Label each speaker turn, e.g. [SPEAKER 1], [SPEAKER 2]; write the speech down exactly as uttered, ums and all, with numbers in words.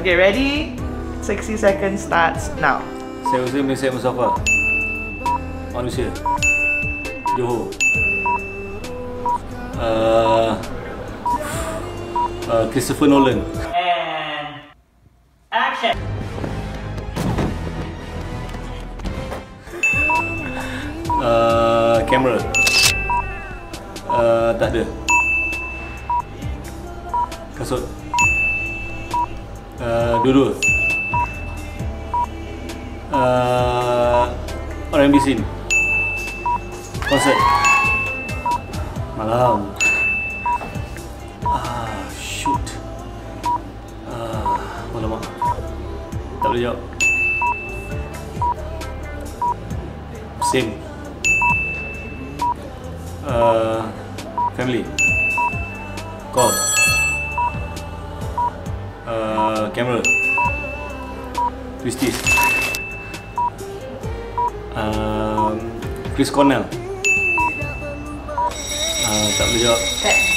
[SPEAKER 1] Okay, ready? sixty seconds starts now.
[SPEAKER 2] Saya Hussein bin Syed Mustafa. Manusia. Johor. Uh, uh, Christopher Nolan.
[SPEAKER 3] And action.
[SPEAKER 2] Uh, kamera. Uh, tak ada. Kasut. Uh, dua-dua. Uh, R and B scene. Konsert. Malam. Ah, shoot. Ah, alamak. Tak boleh jawab. Same. Uh, family. Call. Uh, camera. Twisties. Um, Chris Cornell. Uh, tak boleh jawab.